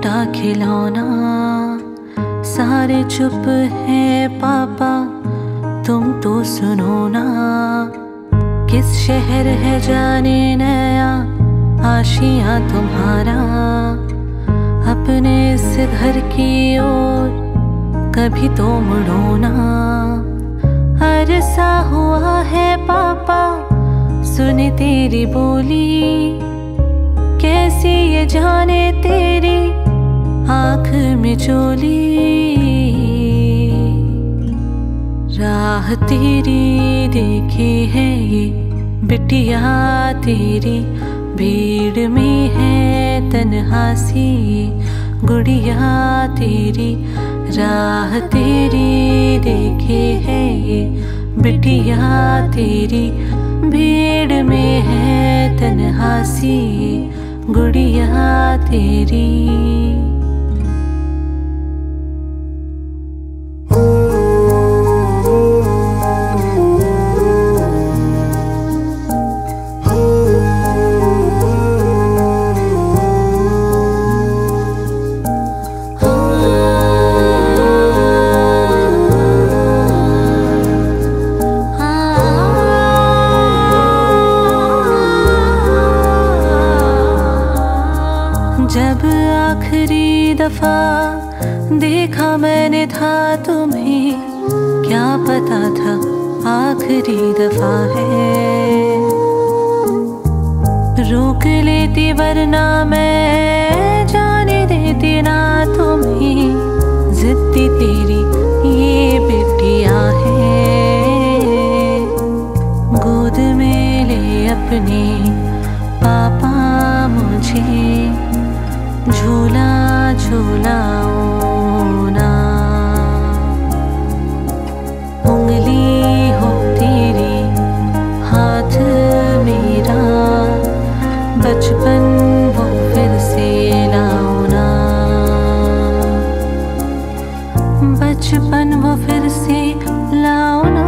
टूटा खिलौना। सारे चुप हैं पापा, तुम तो सुनो ना। किस शहर है जाने नया आशियाँ तुम्हारा। अपने इस घर की ओर कभी तो मुड़ो ना। अरसा हुआ है पापा, सुने तेरी बोली। कैसी ये जाने तेरी आँख में चोली। राह तेरी देखी है ये बिटिया तेरी, भीड़ में है तन्हा सी गुड़िया तेरी। राह तेरी देखी है ये बिटिया तेरी, भीड़ में है तन्हा सी गुड़िया तेरी। जब आखिरी दफा देखा मैंने था तुम्हें, क्या पता था आखिरी दफा है। रोक लेती वरना मैं जाने देती ना तुम्हें। जिद्दी तेरी ये बिटिया है, गोद में ले अपने पापा मुझे। झूला झूलाओ ना, उंगली हो तेरी हाथ मेरा। बचपन वो फिर से लाओ ना, बचपन वो फिर से लाओ ना।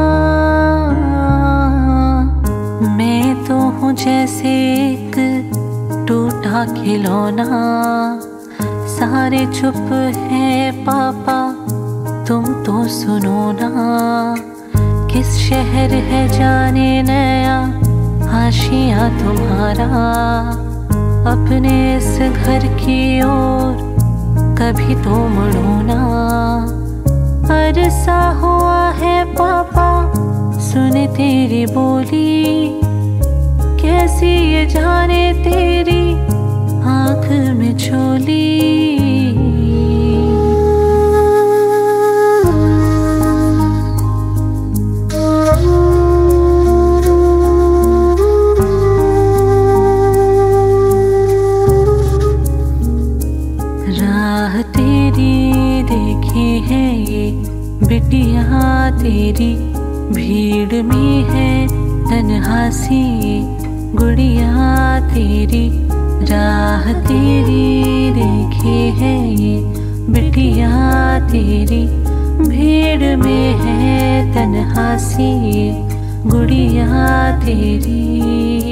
मैं तो हूँ जैसे एक टूटा खिलौना। सारे चुप हैं पापा, तुम तो सुनो ना। किस शहर है जाने नया आशियाँ तुम्हारा। अपने इस घर की ओर कभी तो मुड़ो ना। अरसा हुआ है पापा, सुने तेरी बोली। कैसी ये जाने तेरी आँख में चोली। राह तेरी देखी है ये बिटिया तेरी, भीड़ में है तन्हा सी गुड़िया तेरी। राह तेरी देखी है ये बिटिया तेरी, भीड़ में है तन्हा सी गुड़िया तेरी।